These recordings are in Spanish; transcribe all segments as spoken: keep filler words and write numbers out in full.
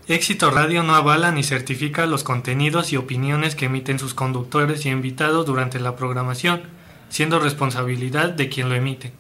Éxito Radio no avala ni certifica los contenidos y opiniones que emiten sus conductores y invitados durante la programación, siendo responsabilidad de quien lo emite.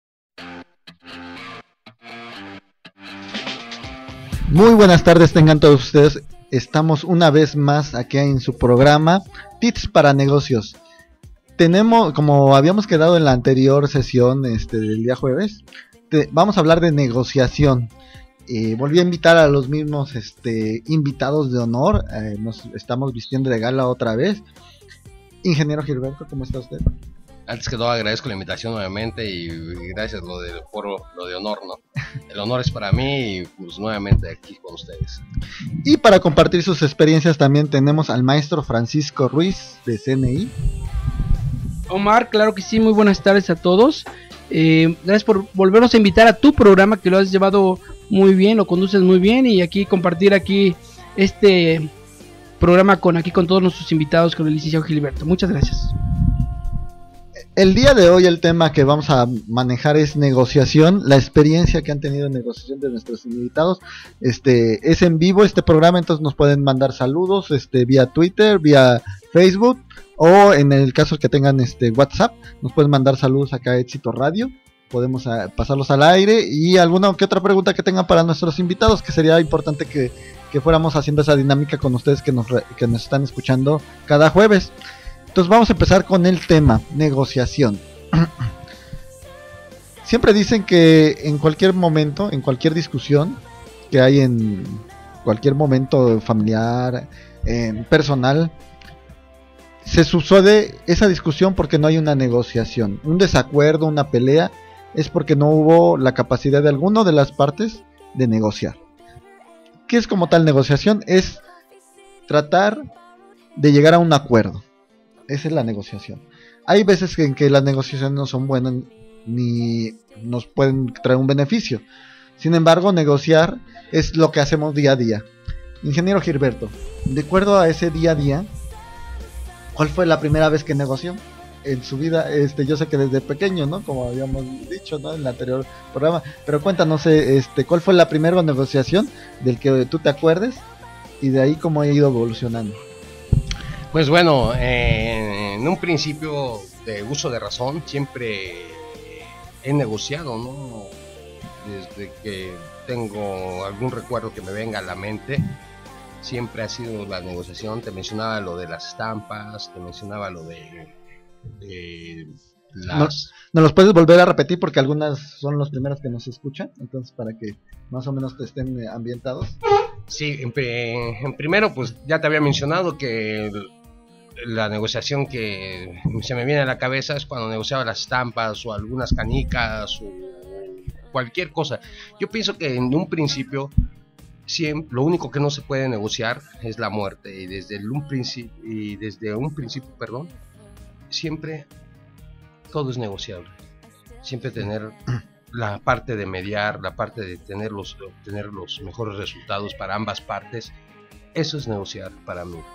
Muy buenas tardes tengan todos ustedes. Estamos una vez más aquí en su programa Tips para Negocios. Tenemos, como habíamos quedado en la anterior sesión este, del día jueves, te, vamos a hablar de negociación. Eh, volví a invitar a los mismos este, invitados de honor. Eh, nos estamos vistiendo de gala otra vez. Ingeniero Gilberto, ¿cómo está usted? Antes que todo agradezco la invitación nuevamente y gracias lo del foro, lo de honor, ¿no? El honor es para mí y pues nuevamente aquí con ustedes. Y para compartir sus experiencias también tenemos al maestro Francisco Ruiz de C N I. Omar, claro que sí, muy buenas tardes a todos. Eh, gracias por volvernos a invitar a tu programa, que lo has llevado muy bien, lo conduces muy bien, y aquí compartir aquí este programa con aquí con todos nuestros invitados, con el licenciado Gilberto. Muchas gracias. El día de hoy el tema que vamos a manejar es negociación, la experiencia que han tenido en negociación de nuestros invitados. Este es en vivo este programa, entonces nos pueden mandar saludos este vía Twitter, vía Facebook, o en el caso que tengan este WhatsApp, nos pueden mandar saludos acá a Éxito Radio. Podemos a, pasarlos al aire y alguna que otra pregunta que tengan para nuestros invitados, que sería importante que, que fuéramos haciendo esa dinámica con ustedes que nos, que nos están escuchando cada jueves. Entonces vamos a empezar con el tema, negociación. Siempre dicen que en cualquier momento, en cualquier discusión que hay en cualquier momento familiar, eh, personal, se sucede esa discusión porque no hay una negociación. Un desacuerdo, una pelea, es porque no hubo la capacidad de alguna de las partes de negociar. ¿Qué es como tal negociación? Es tratar de llegar a un acuerdo. Esa es la negociación. Hay veces en que las negociaciones no son buenas ni nos pueden traer un beneficio. Sin embargo, negociar es lo que hacemos día a día. Ingeniero Gilberto, de acuerdo a ese día a día, ¿cuál fue la primera vez que negoció en su vida? Este, yo sé que desde pequeño, ¿no? Como habíamos dicho, ¿no? En el anterior programa. Pero cuéntanos, este, ¿cuál fue la primera negociación del que tú te acuerdes? Y de ahí cómo ha ido evolucionando. Pues bueno, eh, en un principio de uso de razón siempre he negociado, ¿no? Desde que tengo algún recuerdo que me venga a la mente, siempre ha sido la negociación. Te mencionaba lo de las estampas, te mencionaba lo de, de las... ¿Nos, ¿Nos los puedes volver a repetir? Porque algunas son los primeros que nos escuchan, entonces para que más o menos te estén ambientados. Sí, en, en primero pues ya te había mencionado que la negociación que se me viene a la cabeza es cuando negociaba las estampas o algunas canicas o cualquier cosa. Yo pienso que en un principio siempre, lo único que no se puede negociar es la muerte, y desde el, un principio y desde un principio, perdón, siempre todo es negociable. Siempre tener la parte de mediar, la parte de tener los, obtener los mejores resultados para ambas partes, eso es negociar para mí.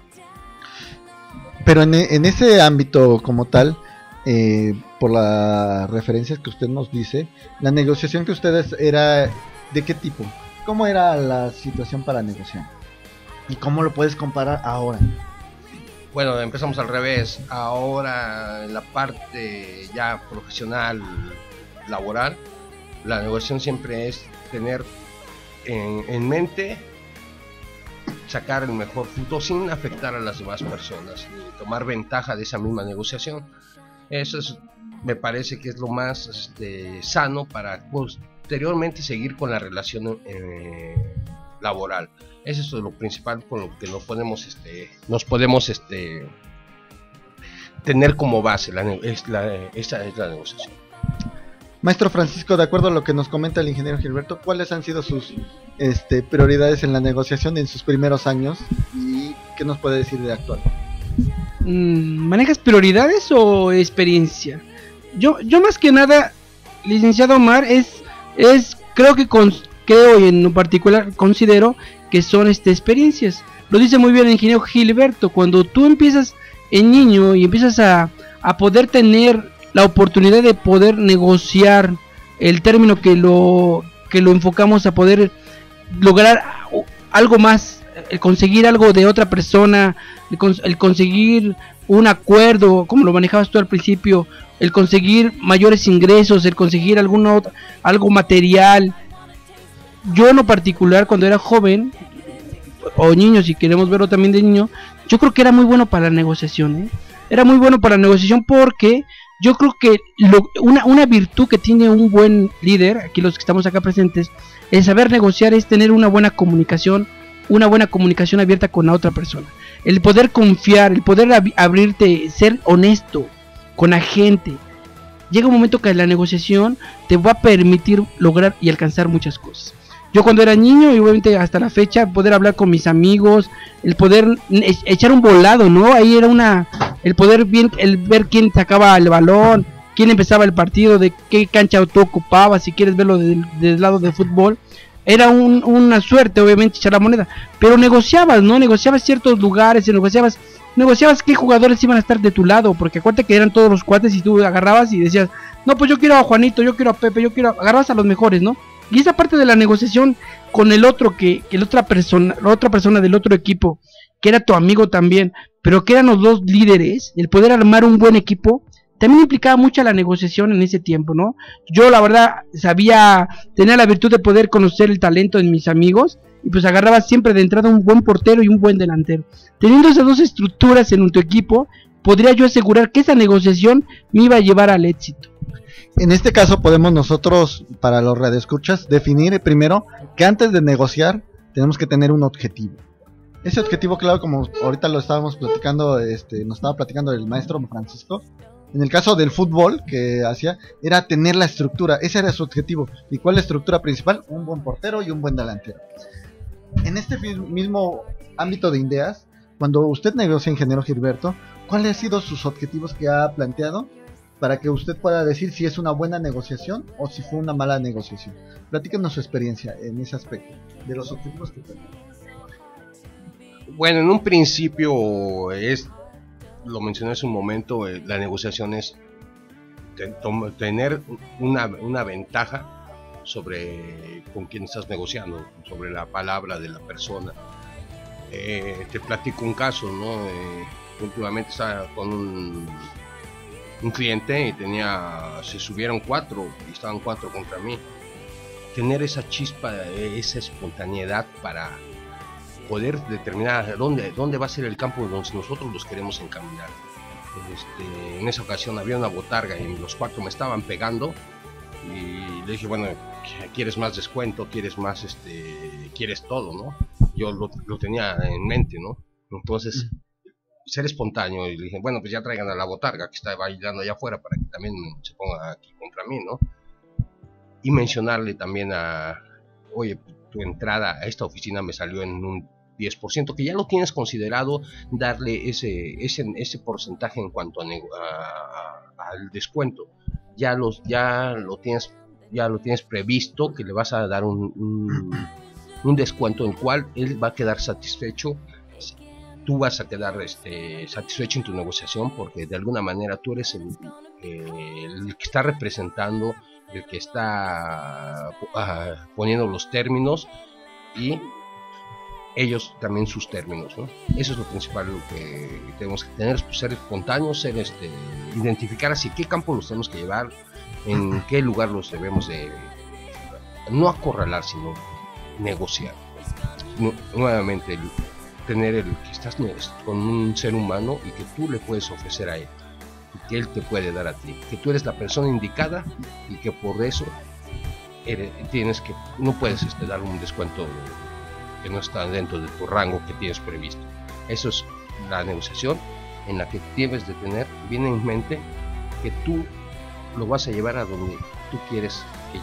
Pero en, en ese ámbito como tal, eh, por las referencias que usted nos dice, la negociación que ustedes era ¿de qué tipo? ¿Cómo era la situación para negociar? ¿Y cómo lo puedes comparar ahora? Bueno, empezamos al revés. Ahora en la parte ya profesional, laboral, la negociación siempre es tener en, en mente sacar el mejor fruto sin afectar a las demás personas y tomar ventaja de esa misma negociación. Eso es, me parece que es lo más este, sano para posteriormente seguir con la relación eh, laboral. Eso es lo principal con lo que nos podemos, este, nos podemos este, tener como base. La, es la, esa es la negociación. Maestro Francisco, de acuerdo a lo que nos comenta el ingeniero Gilberto, ¿cuáles han sido sus este, prioridades en la negociación en sus primeros años? ¿Y qué nos puede decir de actual? ¿Manejas prioridades o experiencia? Yo, yo más que nada, licenciado Omar, es, es creo que con, creo y en particular considero que son este, experiencias. Lo dice muy bien el ingeniero Gilberto, cuando tú empiezas en niño y empiezas a, a poder tener la oportunidad de poder negociar el término que lo que lo enfocamos a poder lograr algo más, el conseguir algo de otra persona, el, cons el conseguir un acuerdo, como lo manejabas tú al principio, el conseguir mayores ingresos, el conseguir alguna otra, algo material. Yo en lo particular, cuando era joven, o niño, si queremos verlo también de niño, yo creo que era muy bueno para la negociación, ¿eh? Era muy bueno para la negociación porque yo creo que lo, una, una virtud que tiene un buen líder, aquí los que estamos acá presentes, el saber negociar es tener una buena comunicación, una buena comunicación abierta con la otra persona. El poder confiar, el poder ab abrirte, ser honesto con la gente. Llega un momento que la negociación te va a permitir lograr y alcanzar muchas cosas. Yo cuando era niño y obviamente hasta la fecha, poder hablar con mis amigos, el poder e echar un volado, ¿no? Ahí era una, el poder bien, el ver quién sacaba el balón, quién empezaba el partido, de qué cancha tú ocupabas, si quieres verlo del, del lado de fútbol. Era un, una suerte, obviamente, echar la moneda, pero negociabas, ¿no? Negociabas ciertos lugares, negociabas, negociabas qué jugadores iban a estar de tu lado, porque acuérdate que eran todos los cuates y tú agarrabas y decías, no, pues yo quiero a Juanito, yo quiero a Pepe, yo quiero, a... agarrabas a los mejores, ¿no? Y esa parte de la negociación con el otro, que, que la otra persona, la otra persona del otro equipo, que era tu amigo también, pero que eran los dos líderes, el poder armar un buen equipo, también implicaba mucha la negociación en ese tiempo, ¿no? Yo la verdad sabía, tenía la virtud de poder conocer el talento en mis amigos, y pues agarraba siempre de entrada un buen portero y un buen delantero. Teniendo esas dos estructuras en tu equipo, podría yo asegurar que esa negociación me iba a llevar al éxito. En este caso podemos nosotros, para los radioescuchas, definir primero que antes de negociar tenemos que tener un objetivo. Ese objetivo, claro, como ahorita lo estábamos platicando, este, nos estaba platicando el maestro Francisco, en el caso del fútbol que hacía, era tener la estructura, ese era su objetivo. ¿Y cuál es la estructura principal? Un buen portero y un buen delantero. En este mismo ámbito de ideas, cuando usted negocia, ingeniero Gilberto, ¿cuáles han sido sus objetivos que ha planteado para que usted pueda decir si es una buena negociación o si fue una mala negociación? Platícanos su experiencia en ese aspecto, de los objetivos que tiene. Bueno, en un principio, es, lo mencioné hace un momento, eh, la negociación es te, tener una, una ventaja sobre con quien estás negociando, sobre la palabra de la persona. Eh, te platico un caso, ¿no? Eh, últimamente estaba con un... un cliente y tenía, se subieron cuatro y estaban cuatro contra mí. Tener esa chispa, esa espontaneidad para poder determinar dónde, dónde va a ser el campo donde nosotros los queremos encaminar. Este, en esa ocasión había una botarga y los cuatro me estaban pegando y le dije, bueno, ¿quieres más descuento? ¿Quieres más, este, quieres todo, no? Yo lo, lo tenía en mente, ¿no? Entonces... Mm. ser espontáneo y le dije, bueno, pues ya traigan a la botarga que está bailando allá afuera para que también se ponga aquí contra mí, ¿no? Y mencionarle también a, oye, tu entrada a esta oficina me salió en un diez por ciento, que ya lo tienes considerado, darle ese, ese, ese porcentaje en cuanto a, a, al descuento, ya, los, ya, lo tienes, ya lo tienes previsto, que le vas a dar un, un, un descuento en el cual él va a quedar satisfecho. Tú vas a quedar este, satisfecho en tu negociación porque de alguna manera tú eres el, eh, el que está representando, el que está uh, poniendo los términos y ellos también sus términos, ¿no? Eso es lo principal, lo que tenemos que tener, pues, ser espontáneos, ser, este, identificar hacia qué campo los tenemos que llevar, en qué lugar los debemos de, no acorralar, sino negociar. Nu nuevamente, el, tener el que estás con un ser humano y que tú le puedes ofrecer a él y que él te puede dar a ti, que tú eres la persona indicada y que por eso eres, tienes que no puedes este, dar un descuento que no está dentro de tu rango que tienes previsto. Eso es la negociación en la que debes de tener bien en mente que tú lo vas a llevar a donde tú quieres que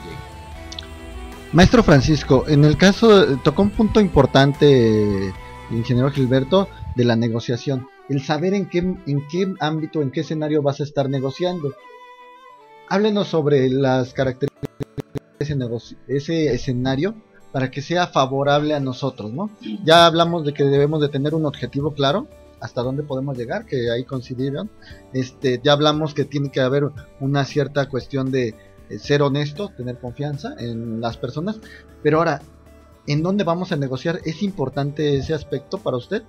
llegue. Maestro Francisco, en el caso tocó un punto importante, ingeniero Gilberto, de la negociación, el saber en qué, en qué ámbito, en qué escenario vas a estar negociando. Háblenos sobre las características de ese, negocio, ese escenario para que sea favorable a nosotros, ¿no? Ya hablamos de que debemos de tener un objetivo claro, hasta dónde podemos llegar, que ahí coincidieron. Este, ya hablamos que tiene que haber una cierta cuestión de eh, ser honesto, tener confianza en las personas, pero ahora, en dónde vamos a negociar. ¿Es importante ese aspecto para usted?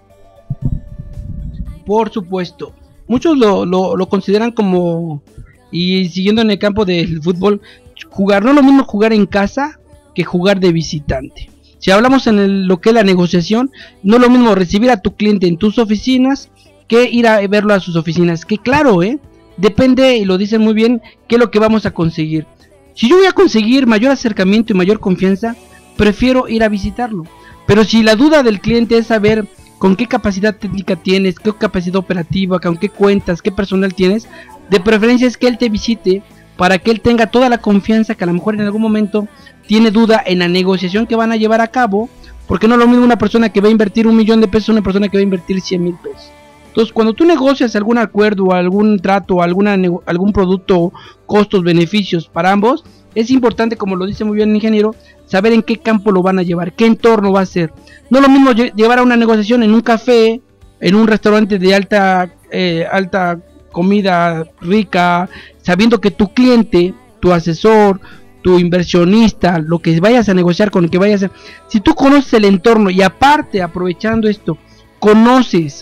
Por supuesto. Muchos lo, lo, lo consideran como, y siguiendo en el campo del fútbol, jugar, no es lo mismo jugar en casa que jugar de visitante. Si hablamos en el, lo que es la negociación, no es lo mismo recibir a tu cliente en tus oficinas que ir a verlo a sus oficinas. Que claro, eh, depende, y lo dicen muy bien, qué es lo que vamos a conseguir. Si yo voy a conseguir mayor acercamiento y mayor confianza, prefiero ir a visitarlo. Pero si la duda del cliente es saber con qué capacidad técnica tienes, qué capacidad operativa, con qué cuentas, qué personal tienes, de preferencia es que él te visite para que él tenga toda la confianza que a lo mejor en algún momento tiene duda en la negociación que van a llevar a cabo, porque no es lo mismo una persona que va a invertir un millón de pesos a una persona que va a invertir cien mil pesos. Entonces, cuando tú negocias algún acuerdo, algún trato, alguna, algún producto, costos, beneficios para ambos, es importante, como lo dice muy bien el ingeniero, saber en qué campo lo van a llevar, qué entorno va a ser. No es lo mismo llevar a una negociación en un café, en un restaurante de alta, eh, alta comida rica, sabiendo que tu cliente, tu asesor, tu inversionista, lo que vayas a negociar con el que vayas a... Si tú conoces el entorno y aparte, aprovechando esto, conoces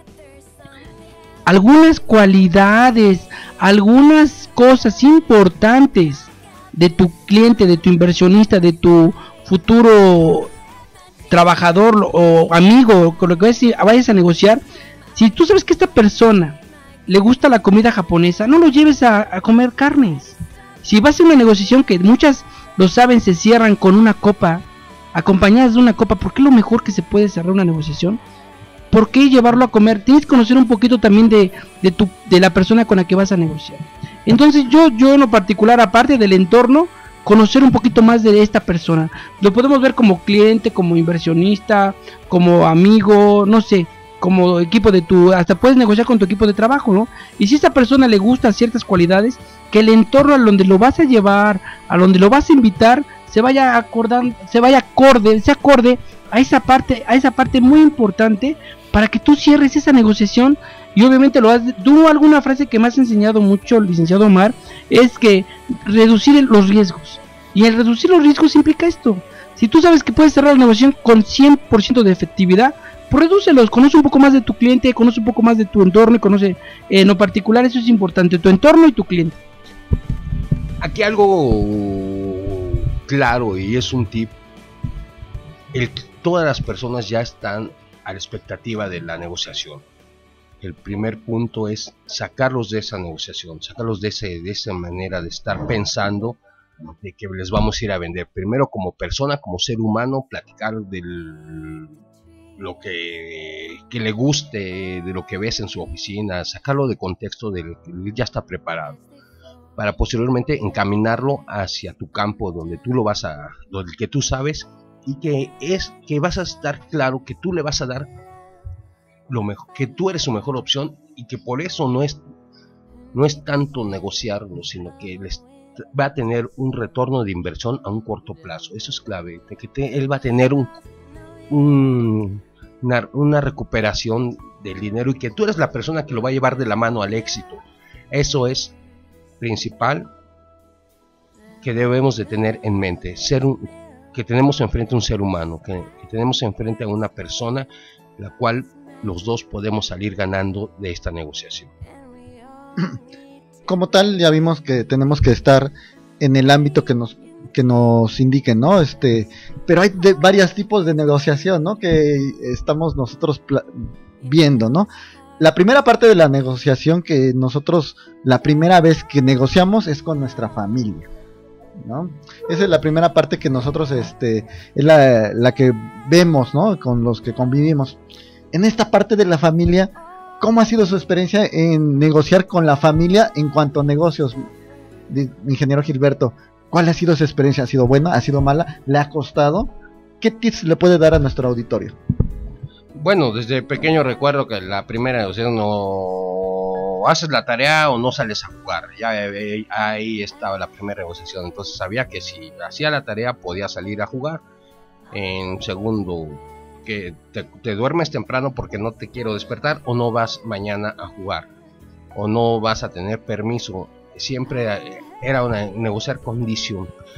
algunas cualidades, algunas cosas importantes de tu cliente, de tu inversionista, de tu futuro trabajador o amigo, con lo que vayas a negociar, si tú sabes que esta persona le gusta la comida japonesa, no lo lleves a, a comer carnes. Si vas a una negociación que muchas lo saben, se cierran con una copa, acompañadas de una copa, porque es lo mejor que se puede cerrar una negociación. ¿Por qué llevarlo a comer? Tienes que conocer un poquito también de, de, tu, de la persona con la que vas a negociar. Entonces yo, yo en lo particular, aparte del entorno, conocer un poquito más de esta persona. Lo podemos ver como cliente, como inversionista, como amigo, no sé, como equipo de tu... Hasta puedes negociar con tu equipo de trabajo, ¿no? Y si a esta persona le gustan ciertas cualidades, que el entorno a donde lo vas a llevar, a donde lo vas a invitar, se vaya acordando, se vaya acorde, se acorde a esa parte, a esa parte muy importante para que tú cierres esa negociación. Y obviamente lo has, tú alguna frase que me has enseñado mucho, licenciado Omar, es que reducir los riesgos. Y el reducir los riesgos implica esto. Si tú sabes que puedes cerrar la negociación con cien por ciento de efectividad, pues redúcelos, conoce un poco más de tu cliente, conoce un poco más de tu entorno y conoce, eh, en lo particular eso es importante, tu entorno y tu cliente. Aquí algo claro y es un tip, el, todas las personas ya están a la expectativa de la negociación. El primer punto es sacarlos de esa negociación, sacarlos de, ese, de esa manera de estar pensando de que les vamos a ir a vender. Primero como persona, como ser humano, platicar de lo que, que le guste, de lo que ves en su oficina, sacarlo de contexto de que él ya está preparado, para posteriormente encaminarlo hacia tu campo donde tú lo vas a, donde que tú sabes y que es que vas a estar claro que tú le vas a dar lo mejor, que tú eres su mejor opción y que por eso no es no es tanto negociarlo, sino que les va a tener un retorno de inversión a un corto plazo. Eso es clave, de que te, él va a tener un, un una, una recuperación del dinero y que tú eres la persona que lo va a llevar de la mano al éxito. Eso es principal que debemos de tener en mente, ser un, que tenemos enfrente a un ser humano, que, que tenemos enfrente a una persona la cual los dos podemos salir ganando de esta negociación. Como tal, ya vimos que tenemos que estar en el ámbito que nos que nos indiquen, ¿no? Este, pero hay de, varios tipos de negociación, ¿no? Que estamos nosotros viendo, ¿no? La primera parte de la negociación que nosotros, la primera vez que negociamos es con nuestra familia, ¿no? Esa es la primera parte que nosotros, este, es la, la que vemos, ¿no? Con los que convivimos. En esta parte de la familia, ¿cómo ha sido su experiencia en negociar con la familia en cuanto a negocios, de, ingeniero Gilberto? ¿Cuál ha sido su experiencia? ¿Ha sido buena? ¿Ha sido mala? ¿Le ha costado? ¿Qué tips le puede dar a nuestro auditorio? Bueno, desde pequeño recuerdo que la primera negociación no haces la tarea o no sales a jugar. Ya ahí estaba la primera negociación. Entonces sabía que si hacía la tarea podía salir a jugar. En segundo, que te, te duermes temprano porque no te quiero despertar o no vas mañana a jugar o no vas a tener permiso. Siempre era una negociar condición.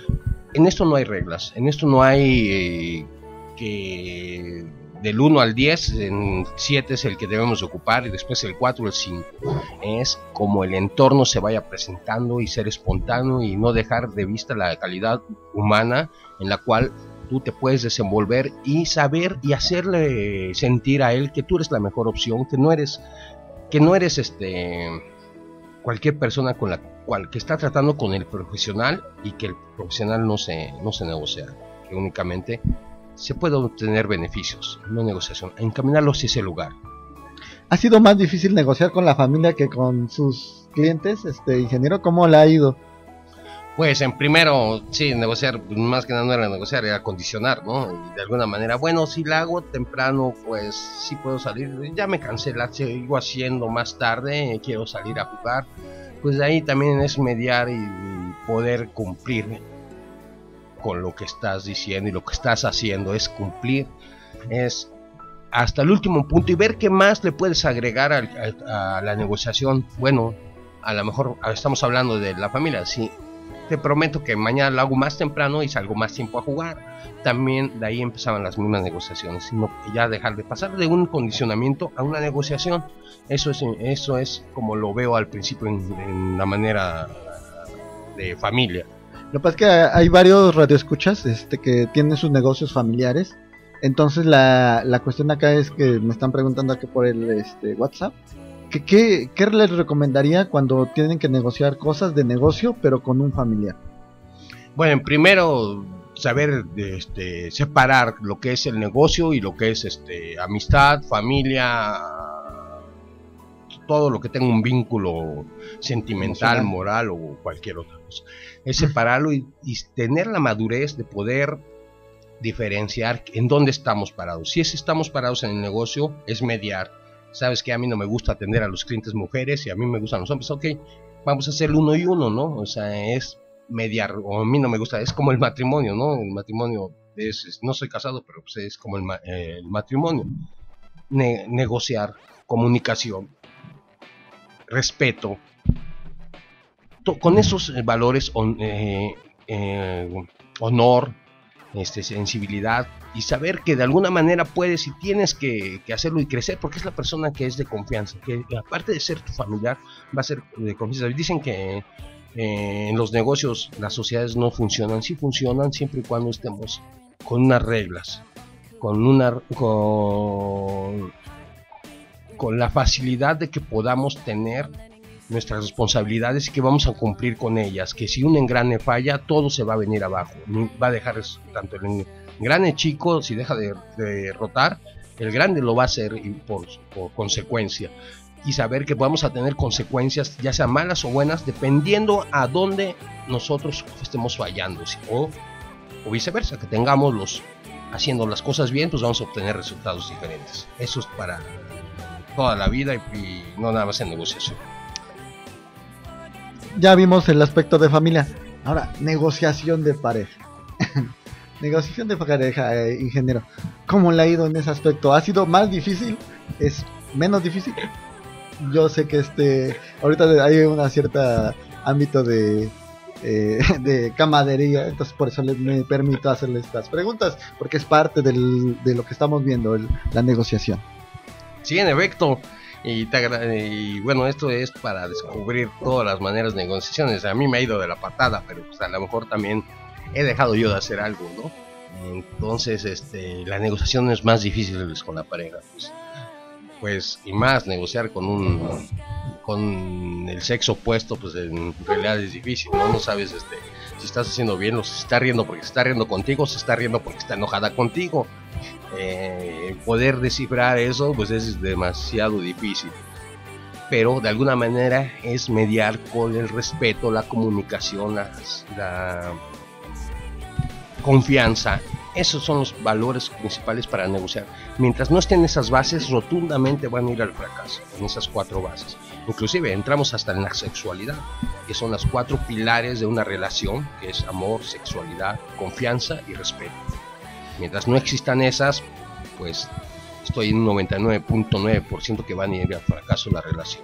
en esto no hay reglas, en esto no hay eh, que del uno al diez, en siete es el que debemos ocupar y después el cuatro, el cinco. Es como el entorno se vaya presentando y ser espontáneo y no dejar de vista la calidad humana en la cual tú te puedes desenvolver y saber y hacerle sentir a él que tú eres la mejor opción, que no eres, que no eres este cualquier persona con la cual que está tratando con el profesional y que el profesional no se, no se negocia, que únicamente se puede obtener beneficios, no negociación, encaminarlos hacia ese lugar. ¿Ha sido más difícil negociar con la familia que con sus clientes, este ingeniero? ¿Cómo le ha ido? Pues en primero, sí, negociar, más que nada no era negociar, era condicionar, ¿no? Y de alguna manera, bueno, si la hago temprano, pues sí puedo salir, ya me cansé, la sigo haciendo más tarde, quiero salir a jugar. Pues de ahí también es mediar y poder cumplir con lo que estás diciendo y lo que estás haciendo, es cumplir, es hasta el último punto y ver qué más le puedes agregar a, a, a la negociación. Bueno, a lo mejor estamos hablando de la familia, sí. Te prometo que mañana lo hago más temprano y salgo más tiempo a jugar. También de ahí empezaban las mismas negociaciones, sino ya dejar de pasar de un condicionamiento a una negociación. Eso es, eso es como lo veo al principio en, en la manera de familia. Lo que pasa es que hay varios radioescuchas este, que tienen sus negocios familiares. Entonces la, la cuestión acá es que me están preguntando aquí por el este, WhatsApp. ¿Qué, qué, ¿Qué les recomendaría cuando tienen que negociar cosas de negocio pero con un familiar? Bueno, primero saber este, separar lo que es el negocio y lo que es este, amistad, familia, todo lo que tenga un vínculo sentimental, emocional, moral o cualquier otra cosa. Es separarlo y, y tener la madurez de poder diferenciar en dónde estamos parados. Si es estamos parados en el negocio, es mediar. Sabes que a mí no me gusta atender a los clientes mujeres y a mí me gustan los hombres, ok, vamos a hacer uno y uno, ¿no? O sea, es mediar, o a mí no me gusta, es como el matrimonio, ¿no? El matrimonio es, es no soy casado, pero pues es como el, eh, el matrimonio. Ne- negociar, comunicación, respeto, to- con esos valores, on, eh, eh, honor, este, sensibilidad y saber que de alguna manera puedes y tienes que, que hacerlo y crecer, porque es la persona que es de confianza, que aparte de ser tu familiar va a ser de confianza. Dicen que eh, en los negocios las sociedades no funcionan, sí funcionan siempre y cuando estemos con unas reglas, con una con, con la facilidad de que podamos tener nuestras responsabilidades y que vamos a cumplir con ellas, que si un engrane falla, todo se va a venir abajo, va a dejar tanto el engrane chico, si deja de, de rotar, el grande lo va a hacer por, por consecuencia, y saber que vamos a tener consecuencias, ya sean malas o buenas, dependiendo a dónde nosotros estemos fallando, o, o viceversa, que tengamos los, haciendo las cosas bien, pues vamos a obtener resultados diferentes. Eso es para toda la vida y, y no nada más en negociación. Ya vimos el aspecto de familia. Ahora, negociación de pareja. Negociación de pareja, eh, ingeniero. ¿Cómo le ha ido en ese aspecto? ¿Ha sido más difícil? ¿Es menos difícil? Yo sé que este ahorita hay una cierta ámbito de eh, de camaradería, entonces por eso les, me permito hacerle estas preguntas, porque es parte del, de lo que estamos viendo, el, la negociación. Sí, en efecto. Y, te agra- y bueno, esto es para descubrir todas las maneras de negociaciones. A mí me ha ido de la patada, pero pues a lo mejor también he dejado yo de hacer algo, ¿no? Entonces, este, la negociación es más difícil con la pareja, pues, pues y más negociar con un con el sexo opuesto, pues en realidad es difícil, ¿no? No sabes este, si estás haciendo bien o si se está riendo porque se está riendo contigo, o se está riendo porque está enojada contigo. Eh, poder descifrar eso pues es demasiado difícil, pero de alguna manera es mediar con el respeto, la comunicación, la, la confianza. Esos son los valores principales para negociar. Mientras no estén esas bases, rotundamente van a ir al fracaso, en esas cuatro bases. Inclusive entramos hasta en la sexualidad, que son las cuatro pilares de una relación, que es amor, sexualidad, confianza y respeto. Mientras no existan esas, pues estoy en un noventa y nueve punto nueve por ciento que van a ir al fracaso la relación.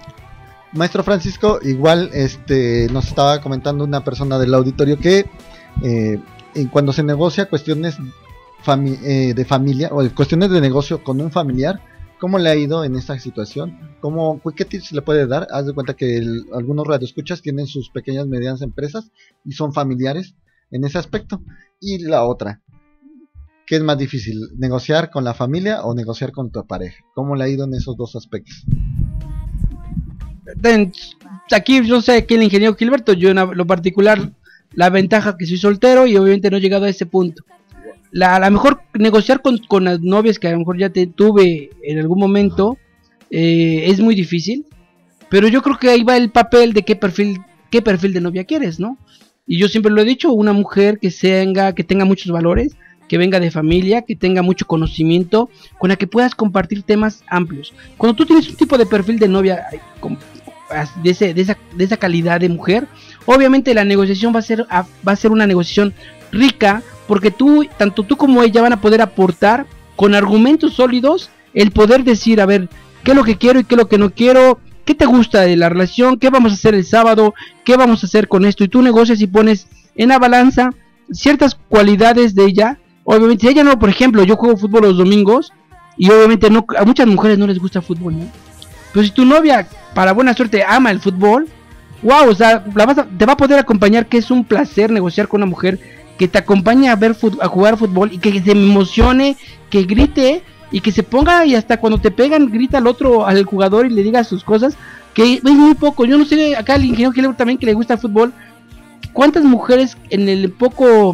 Maestro Francisco, igual este nos estaba comentando una persona del auditorio que eh, en cuando se negocia cuestiones fami eh, de familia o cuestiones de negocio con un familiar, ¿cómo le ha ido en esta situación? ¿Cómo, ¿Qué tips le puede dar? Haz de cuenta que el, algunos radioescuchas tienen sus pequeñas medianas empresas y son familiares en ese aspecto. Y la otra, ¿qué es más difícil? ¿Negociar con la familia o negociar con tu pareja? ¿Cómo le ha ido en esos dos aspectos? Aquí yo sé que el ingeniero Gilberto, yo en lo particular, la ventaja que soy soltero y obviamente no he llegado a ese punto. La, a lo mejor negociar con, con las novias que a lo mejor ya te tuve en algún momento eh, es muy difícil, pero yo creo que ahí va el papel de qué perfil, qué perfil de novia quieres, ¿no? Y yo siempre lo he dicho, una mujer que tenga, que tenga muchos valores, que venga de familia, que tenga mucho conocimiento, con la que puedas compartir temas amplios. Cuando tú tienes un tipo de perfil de novia de, ese, de, esa, de esa calidad de mujer, obviamente la negociación va a ser, va a ser una negociación rica, porque tú, tanto tú como ella van a poder aportar con argumentos sólidos el poder decir, a ver, qué es lo que quiero y qué es lo que no quiero, qué te gusta de la relación, qué vamos a hacer el sábado, qué vamos a hacer con esto, y tú negocias y pones en la balanza ciertas cualidades de ella. Obviamente, si ella no, por ejemplo, yo juego fútbol los domingos y obviamente no, a muchas mujeres no les gusta el fútbol, ¿no? Pero si tu novia, para buena suerte, ama el fútbol, wow, o sea, la vas a, te va a poder acompañar, que es un placer negociar con una mujer que te acompañe a ver a jugar fútbol y que se emocione, que grite y que se ponga, y hasta cuando te pegan grita al otro, al jugador, y le diga sus cosas, que es muy poco. Yo no sé, acá el ingeniero Gilberto también, que le gusta el fútbol, cuántas mujeres en el poco,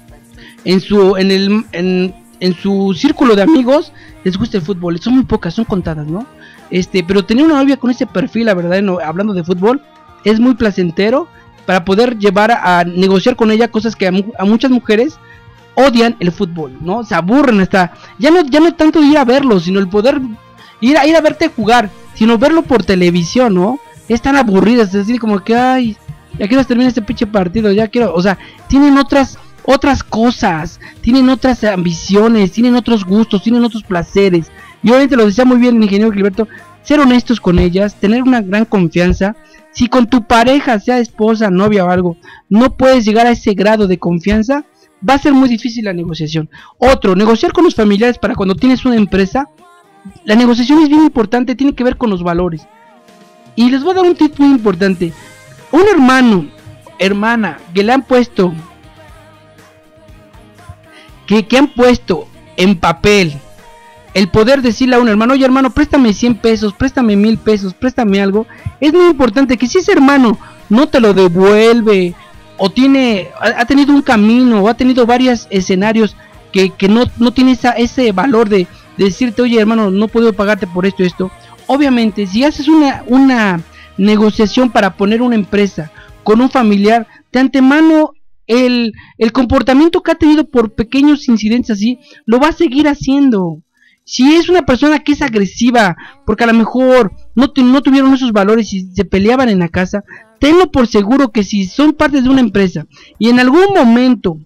en su en el en, en su círculo de amigos les gusta el fútbol. Son muy pocas, son contadas, ¿no? Este, pero tener una novia con ese perfil, la verdad, no, hablando de fútbol, es muy placentero para poder llevar a, a negociar con ella cosas que a, a muchas mujeres odian el fútbol, ¿no? Se aburren hasta, ya no, ya no tanto ir a verlo, sino el poder ir a, ir a verte jugar, sino verlo por televisión, ¿no? Es tan aburridas, es decir, como que, ay, ya quiero terminar este pinche partido, ya quiero, o sea, tienen otras, otras cosas, tienen otras ambiciones, tienen otros gustos, tienen otros placeres, y obviamente lo decía muy bien el ingeniero Gilberto, ser honestos con ellas, tener una gran confianza. Si con tu pareja, sea esposa, novia o algo, no puedes llegar a ese grado de confianza, va a ser muy difícil la negociación. Otro, negociar con los familiares para cuando tienes una empresa. La negociación es bien importante, tiene que ver con los valores. Y les voy a dar un tip muy importante. Un hermano, hermana, que le han puesto, que, que han puesto en papel el poder decirle a un hermano, oye hermano, préstame cien pesos, préstame mil pesos, préstame algo. Es muy importante que si ese hermano no te lo devuelve, o tiene, ha, ha tenido un camino, o ha tenido varios escenarios que, que no, no tiene esa, ese valor de, de decirte, oye hermano, no puedo pagarte por esto y esto. Obviamente, si haces una, una negociación para poner una empresa con un familiar, de antemano el, el comportamiento que ha tenido por pequeños incidentes así, lo va a seguir haciendo. Si es una persona que es agresiva, porque a lo mejor no, no tuvieron esos valores y se peleaban en la casa, tenlo por seguro que si son parte de una empresa y en algún momento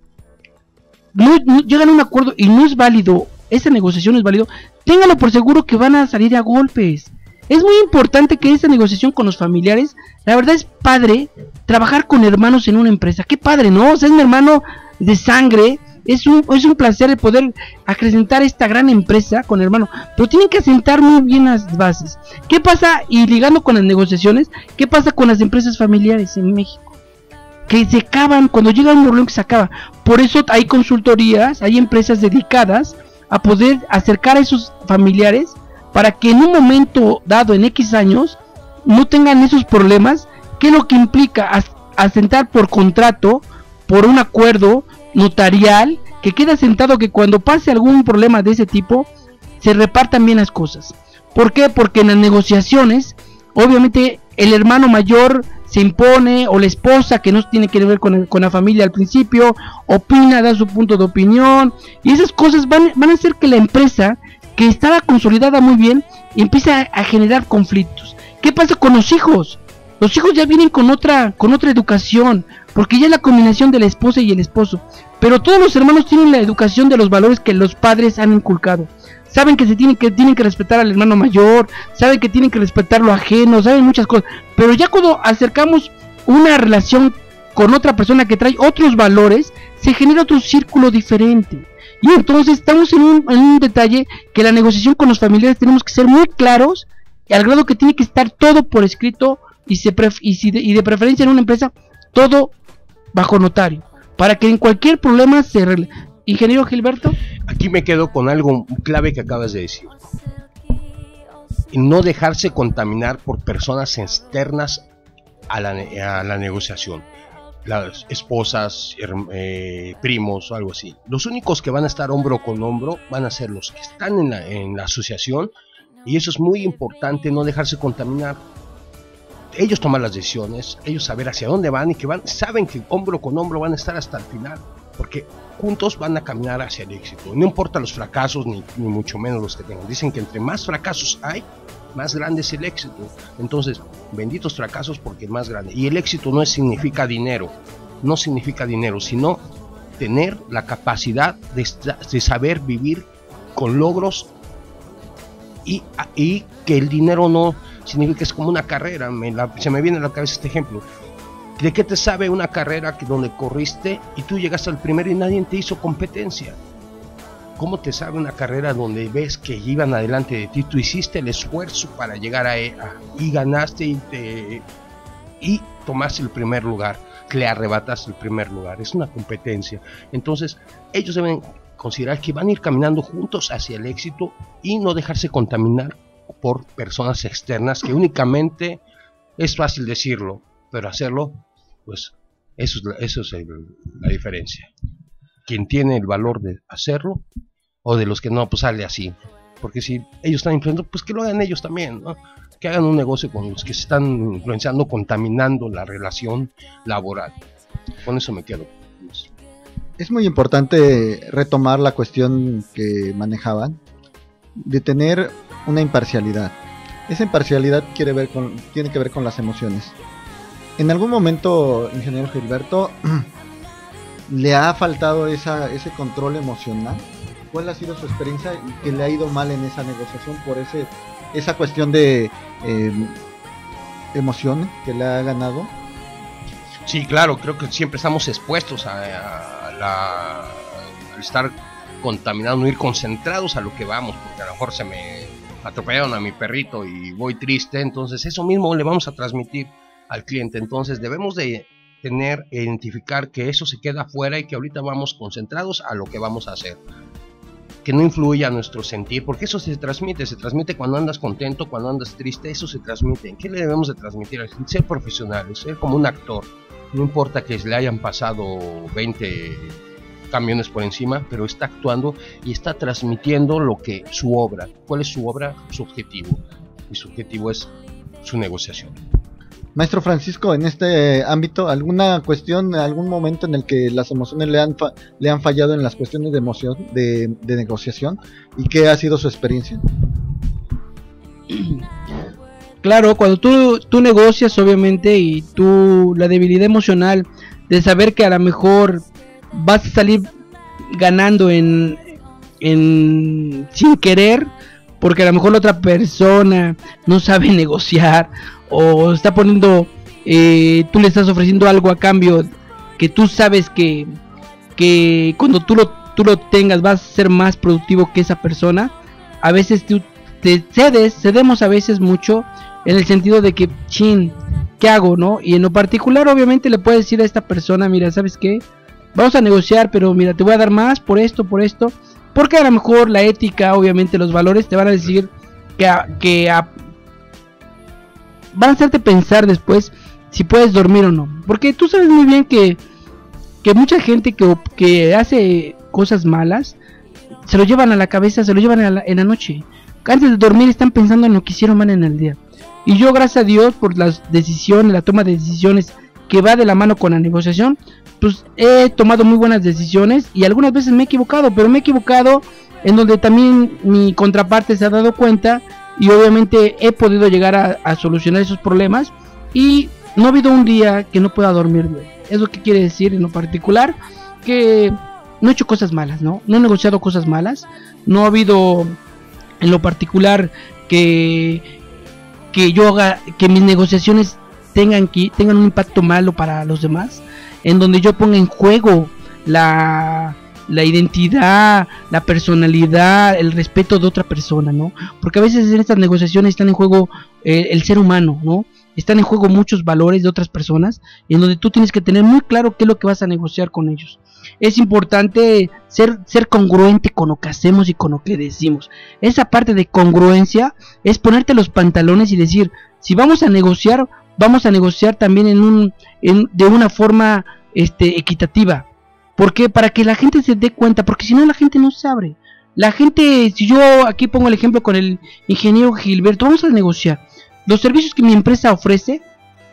no, no llegan a un acuerdo y no es válido, esa negociación es válido, téngalo por seguro que van a salir a golpes. Es muy importante que esa negociación con los familiares, la verdad es padre trabajar con hermanos en una empresa. Qué padre, ¿no? O sea, es mi hermano de sangre. Es un, es un placer el poder acrecentar esta gran empresa con hermano, pero tienen que asentar muy bien las bases. ¿Qué pasa? Y ligando con las negociaciones, ¿qué pasa con las empresas familiares en México? Que se acaban, cuando llega un problema que se acaba. Por eso hay consultorías, hay empresas dedicadas a poder acercar a esos familiares para que en un momento dado, en X años, no tengan esos problemas. ¿Qué es lo que implica? Asentar por contrato, por un acuerdo notarial, que queda sentado que cuando pase algún problema de ese tipo se repartan bien las cosas. ¿Por qué? Porque en las negociaciones obviamente el hermano mayor se impone, o la esposa, que no tiene que ver con, el, con la familia al principio, opina, da su punto de opinión, y esas cosas van, van a hacer que la empresa, que estaba consolidada muy bien, empiece a, a generar conflictos. ¿Qué pasa con los hijos? Los hijos ya vienen con otra, con otra educación, porque ya es la combinación de la esposa y el esposo. Pero todos los hermanos tienen la educación de los valores que los padres han inculcado. Saben que se tienen que, tienen que respetar al hermano mayor, saben que tienen que respetar lo ajeno, saben muchas cosas. Pero ya cuando acercamos una relación con otra persona que trae otros valores, se genera otro círculo diferente. Y entonces estamos en un, en un detalle que la negociación con los familiares tenemos que ser muy claros, al grado que tiene que estar todo por escrito y, se pref y, si de, y de preferencia en una empresa, todo bajo notario, para que en cualquier problema se arregle. Ingeniero Gilberto. Aquí me quedo con algo clave que acabas de decir. No dejarse contaminar por personas externas a la, a la negociación. Las esposas, eh, primos o algo así. Los únicos que van a estar hombro con hombro van a ser los que están en la, en la asociación, y eso es muy importante, no dejarse contaminar. Ellos toman las decisiones, ellos saber hacia dónde van y que van, saben que hombro con hombro van a estar hasta el final, porque juntos van a caminar hacia el éxito. No importa los fracasos, ni, ni mucho menos los que tengan. Dicen que entre más fracasos hay, más grande es el éxito. Entonces, benditos fracasos porque es más grande. Y el éxito no es, significa dinero, no significa dinero, sino tener la capacidad de, de saber vivir con logros, y, y que el dinero no significa que es como una carrera. Me la, se me viene a la cabeza este ejemplo. ¿De qué te sabe una carrera que donde corriste y tú llegaste al primero y nadie te hizo competencia? ¿Cómo te sabe una carrera donde ves que iban adelante de ti? Tú hiciste el esfuerzo para llegar a, a y ganaste y, te, y tomaste el primer lugar, le arrebataste el primer lugar. Es una competencia. Entonces ellos deben considerar que van a ir caminando juntos hacia el éxito y no dejarse contaminar por personas externas, que únicamente es fácil decirlo, pero hacerlo, pues eso es, la, eso es el, la diferencia. Quien tiene el valor de hacerlo, o de los que no, pues sale así. Porque si ellos están influenciando, pues que lo hagan ellos también, ¿no? Que hagan un negocio con los que se están influenciando, contaminando la relación laboral. Con eso me quedo. Es muy importante retomar la cuestión que manejaban, de tener una imparcialidad. Esa imparcialidad quiere ver con, tiene que ver con las emociones. En algún momento, ingeniero Gilberto, ¿le ha faltado esa, ese control emocional? ¿Cuál ha sido su experiencia y que le ha ido mal en esa negociación por ese esa cuestión de eh, emoción que le ha ganado? Sí, claro, creo que siempre estamos expuestos a, a, la, a estar contaminados, no ir concentrados a lo que vamos, porque a lo mejor se me atropellaron a mi perrito y voy triste. Entonces eso mismo le vamos a transmitir al cliente. Entonces debemos de tener e identificar que eso se queda afuera y que ahorita vamos concentrados a lo que vamos a hacer, que no influya a nuestro sentir, porque eso se transmite, se transmite cuando andas contento, cuando andas triste, eso se transmite. ¿En qué le debemos de transmitir? Ser profesionales, ser como un actor. No importa que le hayan pasado veinte camiones por encima, pero está actuando y está transmitiendo lo que su obra. ¿Cuál es su obra? Su objetivo. Y su objetivo es su negociación. Maestro Francisco, en este ámbito, ¿alguna cuestión, algún momento en el que las emociones le han fa le han fallado en las cuestiones de emoción, de, de negociación? ¿Y qué ha sido su experiencia? Claro, cuando tú, tú negocias, obviamente, y tú, la debilidad emocional de saber que a lo mejor vas a salir ganando en, en sin querer, porque a lo mejor la otra persona no sabe negociar, o está poniendo, eh, tú le estás ofreciendo algo a cambio que tú sabes que, que cuando tú lo, tú lo tengas vas a ser más productivo que esa persona. A veces tú te cedes, cedemos a veces mucho, en el sentido de que, chin, ¿qué hago, no? Y en lo particular, obviamente, le puedes decir a esta persona, mira, ¿sabes qué? Vamos a negociar, pero mira, te voy a dar más por esto, por esto, porque a lo mejor la ética, obviamente, los valores te van a decir que, a, que a, van a hacerte pensar después si puedes dormir o no, porque tú sabes muy bien que, que mucha gente que, que hace cosas malas, se lo llevan a la cabeza, se lo llevan a la, en la noche. Antes de dormir están pensando en lo que hicieron mal en el día. Y yo, gracias a Dios, por las decisiones, la toma de decisiones que va de la mano con la negociación, pues he tomado muy buenas decisiones, y algunas veces me he equivocado, pero me he equivocado en donde también mi contraparte se ha dado cuenta, y obviamente he podido llegar a, a solucionar esos problemas, y no ha habido un día que no pueda dormir bien. Es lo que quiere decir en lo particular, que no he hecho cosas malas, ¿no? No he negociado cosas malas, no ha habido en lo particular que, que yo haga, que mis negociaciones tengan, que, tengan un impacto malo para los demás, en donde yo ponga en juego la, la identidad, la personalidad, el respeto de otra persona, ¿no? Porque a veces en estas negociaciones están en juego eh, el ser humano, ¿no? Están en juego muchos valores de otras personas, en donde tú tienes que tener muy claro qué es lo que vas a negociar con ellos. Es importante ser, ser congruente con lo que hacemos y con lo que decimos. Esa parte de congruencia es ponerte los pantalones y decir, si vamos a negociar, vamos a negociar también en un, en, de una forma este, equitativa. ¿Por qué? Para que la gente se dé cuenta, porque si no la gente no se abre. La gente, si yo aquí pongo el ejemplo con el ingeniero Gilberto, vamos a negociar. Los servicios que mi empresa ofrece,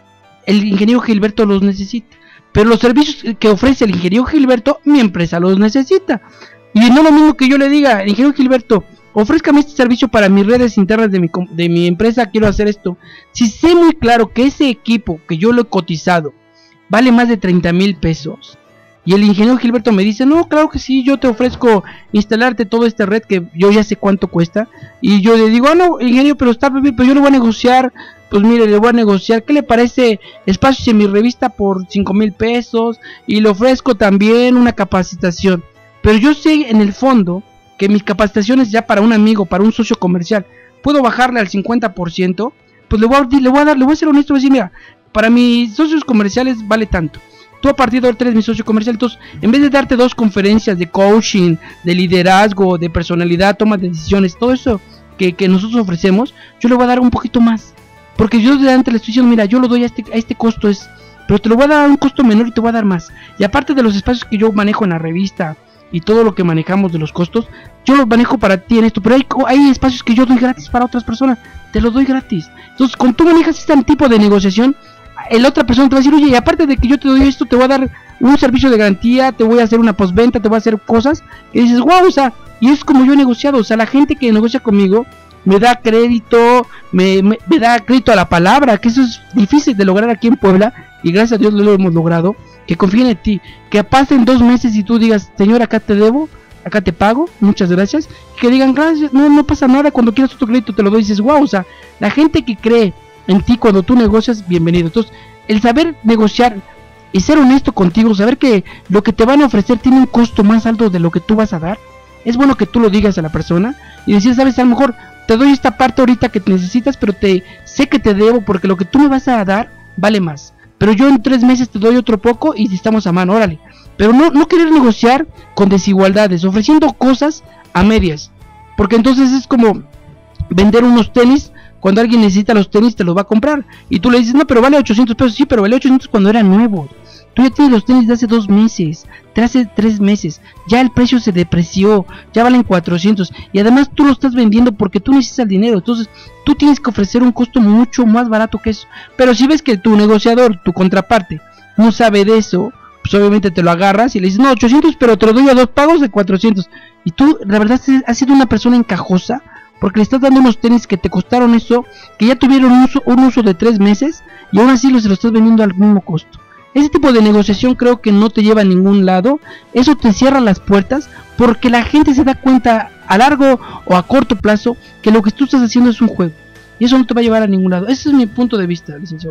el ingeniero Gilberto los necesita. Pero los servicios que ofrece el ingeniero Gilberto, mi empresa los necesita. Y no lo mismo que yo le diga, el ingeniero Gilberto, ofrézcame este servicio para mis redes internas de mi, de mi empresa, quiero hacer esto. Si sé muy claro que ese equipo que yo lo he cotizado vale más de treinta mil pesos, y el ingeniero Gilberto me dice, no, claro que sí, yo te ofrezco instalarte toda esta red que yo ya sé cuánto cuesta. Y yo le digo, ah, no, ingeniero, pero está bien, pero yo le voy a negociar, pues mire, le voy a negociar, ¿qué le parece espacios en mi revista por cinco mil pesos? Y le ofrezco también una capacitación. Pero yo sé en el fondo que mis capacitaciones ya para un amigo, para un socio comercial, puedo bajarle al cincuenta por ciento, pues le voy a, le voy a dar, le voy a ser honesto, voy a decir, mira, para mis socios comerciales vale tanto. Tú a partir de ahora eres mi socio comercial, entonces en vez de darte dos conferencias de coaching, de liderazgo, de personalidad, toma de decisiones, todo eso que, que nosotros ofrecemos, yo le voy a dar un poquito más. Porque yo de antes le estoy diciendo, mira, yo lo doy a este, a este costo, es, pero te lo voy a dar a un costo menor y te voy a dar más. Y aparte de los espacios que yo manejo en la revista y todo lo que manejamos de los costos, yo lo manejo para ti en esto, pero hay, hay espacios que yo doy gratis para otras personas, te lo doy gratis. Entonces, cuando tú manejas este tipo de negociación, la otra persona te va a decir, oye, y aparte de que yo te doy esto, te voy a dar un servicio de garantía, te voy a hacer una postventa, te voy a hacer cosas, y dices, wow, o sea, y es como yo he negociado, o sea, la gente que negocia conmigo me da crédito, me, me, me da crédito a la palabra, que eso es difícil de lograr aquí en Puebla, y gracias a Dios lo hemos logrado, que confíen en ti, que pasen dos meses y tú digas, señor, acá te debo, acá te pago, muchas gracias, y que digan, gracias, no, no pasa nada, cuando quieras otro crédito te lo doy, y dices, wow, o sea, la gente que cree en ti cuando tú negocias, bienvenido. Entonces, el saber negociar y ser honesto contigo, saber que lo que te van a ofrecer tiene un costo más alto de lo que tú vas a dar, es bueno que tú lo digas a la persona y decir, sabes, a lo mejor te doy esta parte ahorita que necesitas, pero te sé que te debo porque lo que tú me vas a dar vale más, pero yo en tres meses te doy otro poco y estamos a mano, órale. Pero no, no querer negociar con desigualdades, ofreciendo cosas a medias, porque entonces es como vender unos tenis. Cuando alguien necesita los tenis te los va a comprar y tú le dices, no, pero vale ochocientos pesos. Sí, pero vale ochocientos cuando eran nuevos. Tú ya tienes los tenis de hace dos meses, de hace tres meses, ya el precio se depreció, ya valen cuatrocientos y además tú lo estás vendiendo porque tú necesitas el dinero. Entonces tú tienes que ofrecer un costo mucho más barato que eso. Pero si ves que tu negociador, tu contraparte, no sabe de eso, pues obviamente te lo agarras y le dices, no, ochocientos, pero te lo doy a dos pagos de cuatrocientos. Y tú, la verdad, has sido una persona encajosa, porque le estás dando unos tenis que te costaron eso, que ya tuvieron un uso, un uso de tres meses, y aún así los, se los estás vendiendo al mismo costo. Ese tipo de negociación creo que no te lleva a ningún lado, eso te cierra las puertas, porque la gente se da cuenta a largo o a corto plazo que lo que tú estás haciendo es un juego, y eso no te va a llevar a ningún lado. Ese es mi punto de vista, licenciado.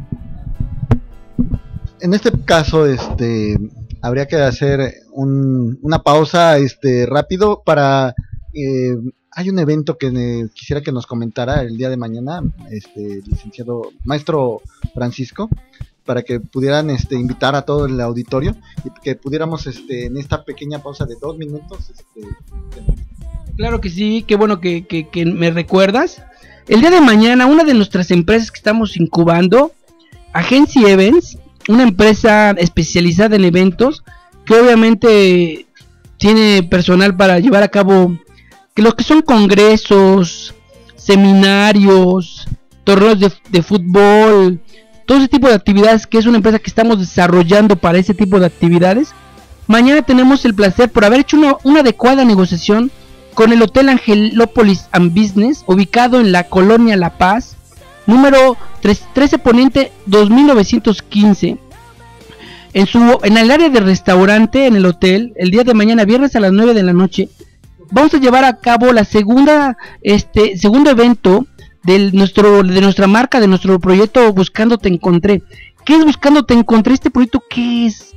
En este caso, este, habría que hacer un, una pausa, este, rápido para... Eh, hay un evento que eh, quisiera que nos comentara el día de mañana, este licenciado maestro Francisco, para que pudieran este invitar a todo el auditorio y que pudiéramos este en esta pequeña pausa de dos minutos. Este, claro que sí, qué bueno que, que, que me recuerdas. El día de mañana, una de nuestras empresas que estamos incubando, Agencia Events, una empresa especializada en eventos, que obviamente tiene personal para llevar a cabo que los que son congresos, seminarios, torneos de, de fútbol, todo ese tipo de actividades, que es una empresa que estamos desarrollando para ese tipo de actividades. Mañana tenemos el placer por haber hecho una, una adecuada negociación con el Hotel Angelópolis and Business, ubicado en la Colonia La Paz, número trece Poniente dos mil novecientos quince. En, su, en el área de restaurante, en el hotel, el día de mañana, viernes a las nueve de la noche, vamos a llevar a cabo la segunda, este, segundo evento de, nuestro, de nuestra marca, de nuestro proyecto Buscando Te Encontré. ¿Qué es Buscando Te Encontré? Este proyecto, ¿qué es?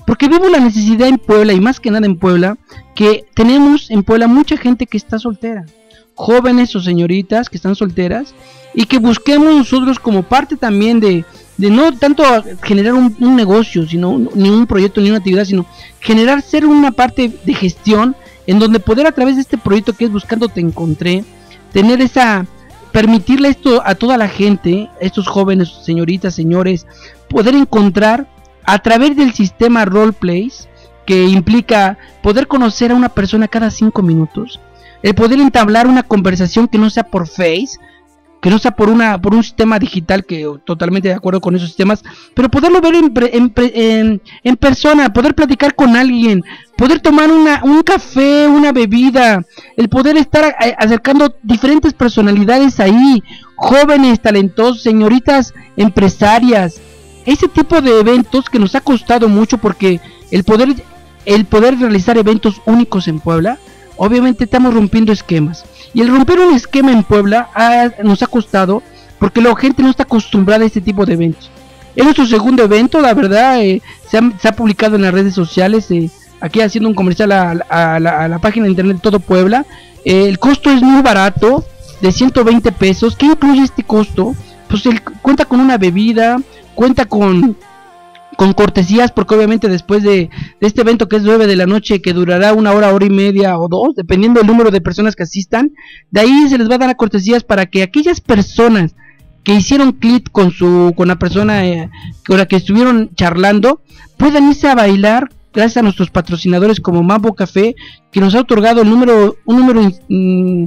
porque vemos la necesidad en Puebla, y más que nada en Puebla, que tenemos en Puebla mucha gente que está soltera, jóvenes o señoritas que están solteras, y que busquemos nosotros como parte también de, de no tanto generar un, un negocio, sino un, ni un proyecto ni una actividad, sino generar ser una parte de gestión, en donde poder a través de este proyecto que es Buscando Te Encontré, tener esa, permitirle esto a toda la gente, estos jóvenes, señoritas, señores, poder encontrar a través del sistema roleplays, que implica poder conocer a una persona cada cinco minutos, el poder entablar una conversación que no sea por Face, que no sea por una por un sistema digital, que totalmente de acuerdo con esos sistemas, pero poderlo ver en, en, en, en persona, poder platicar con alguien, poder tomar una, un café, una bebida, el poder estar a, a, acercando diferentes personalidades ahí, jóvenes, talentosos, señoritas empresarias, ese tipo de eventos que nos ha costado mucho, porque el poder el poder realizar eventos únicos en Puebla, obviamente estamos rompiendo esquemas. Y el romper un esquema en Puebla ha, nos ha costado, porque la gente no está acostumbrada a este tipo de eventos. Es nuestro segundo evento, la verdad, eh, se, ha, se ha publicado en las redes sociales, eh, aquí haciendo un comercial a, a, a, la, a la página de internet de Todo Puebla. Eh, el costo es muy barato, de ciento veinte pesos. ¿Qué incluye este costo? Pues el, cuenta con una bebida, cuenta con... con cortesías, porque obviamente después de, de este evento, que es nueve de la noche, que durará una hora, hora y media o dos, dependiendo del número de personas que asistan, de ahí se les va a dar cortesías para que aquellas personas que hicieron clic con su con la persona eh, con la que estuvieron charlando, puedan irse a bailar, gracias a nuestros patrocinadores como Mambo Café, que nos ha otorgado el número un número mm,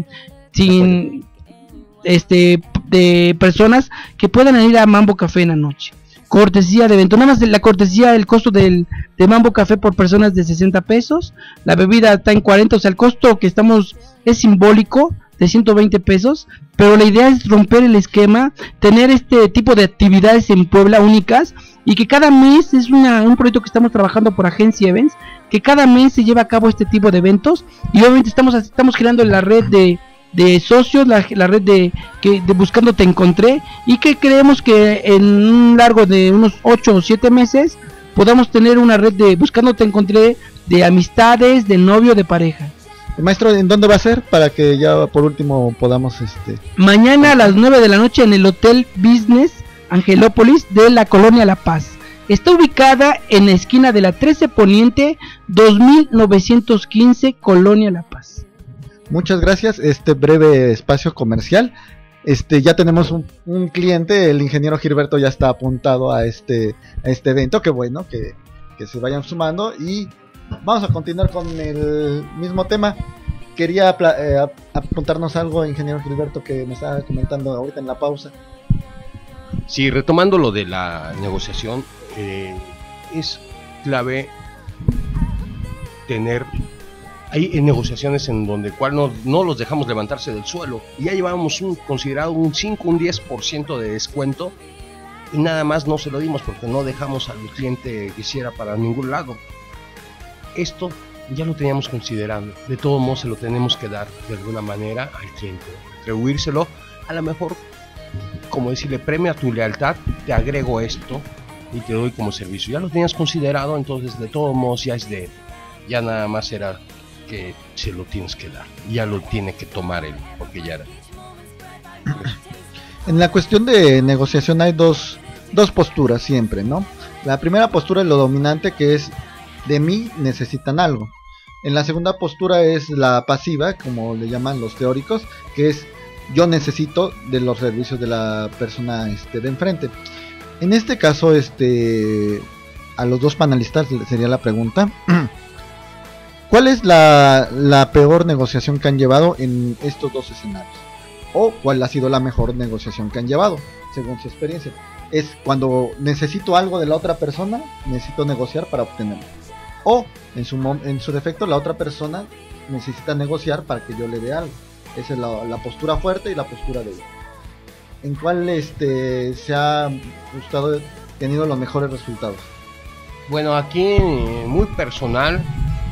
sin este de personas que puedan ir a Mambo Café en la noche. Cortesía de evento, nada más de la cortesía, el costo del de Mambo Café por personas de sesenta pesos, la bebida está en cuarenta, o sea, el costo que estamos es simbólico, de ciento veinte pesos, pero la idea es romper el esquema, tener este tipo de actividades en Puebla únicas, y que cada mes, es una, un proyecto que estamos trabajando por Agencia Events, que cada mes se lleva a cabo este tipo de eventos, y obviamente estamos, estamos girando la red de de socios, la, la red de, que, de Buscando Te Encontré, y que creemos que en un largo de unos ocho o siete meses podamos tener una red de Buscando Te Encontré, de amistades, de novio, de pareja. Maestro, ¿en dónde va a ser? Para que ya por último podamos... este Mañana a las nueve de la noche en el Hotel Business Angelópolis de la Colonia La Paz. Está ubicada en la esquina de la trece Poniente, dos mil novecientos quince, Colonia La Paz. Muchas gracias, este breve espacio comercial. Este ya tenemos un, un cliente, el ingeniero Gilberto ya está apuntado a este a este evento, que bueno, que, que se vayan sumando, y vamos a continuar con el mismo tema. Quería eh, apuntarnos algo, ingeniero Gilberto, que me estaba comentando ahorita en la pausa. Sí, retomando lo de la negociación, eh, es clave tener... Hay negociaciones en donde cual no, no los dejamos levantarse del suelo, y ya llevamos un considerado un cinco, un diez por ciento de descuento, y nada más no se lo dimos porque no dejamos al cliente que hiciera para ningún lado. Esto ya lo teníamos considerado, de todos modos se lo tenemos que dar de alguna manera al cliente, atribuírselo, a lo mejor como decirle, premia tu lealtad, te agrego esto y te doy como servicio. Ya lo tenías considerado, entonces de todos modos ya es de, ya nada más era que se lo tienes que dar, ya lo tiene que tomar él, porque ya era. En la cuestión de negociación hay dos, dos posturas siempre, ¿no? La primera postura es lo dominante, que es de mí necesitan algo. En la segunda postura es la pasiva, como le llaman los teóricos, que es yo necesito de los servicios de la persona este, de enfrente. En este caso, este, a los dos panelistas sería la pregunta: ¿cuál es la, la peor negociación que han llevado en estos dos escenarios? ¿O cuál ha sido la mejor negociación que han llevado, según su experiencia? Es cuando necesito algo de la otra persona, necesito negociar para obtenerlo. O, en su, en su defecto, la otra persona necesita negociar para que yo le dé algo. Esa es la, la postura fuerte y la postura débil. ¿En cuál este, se ha gustado, tenido los mejores resultados? Bueno, aquí muy personal,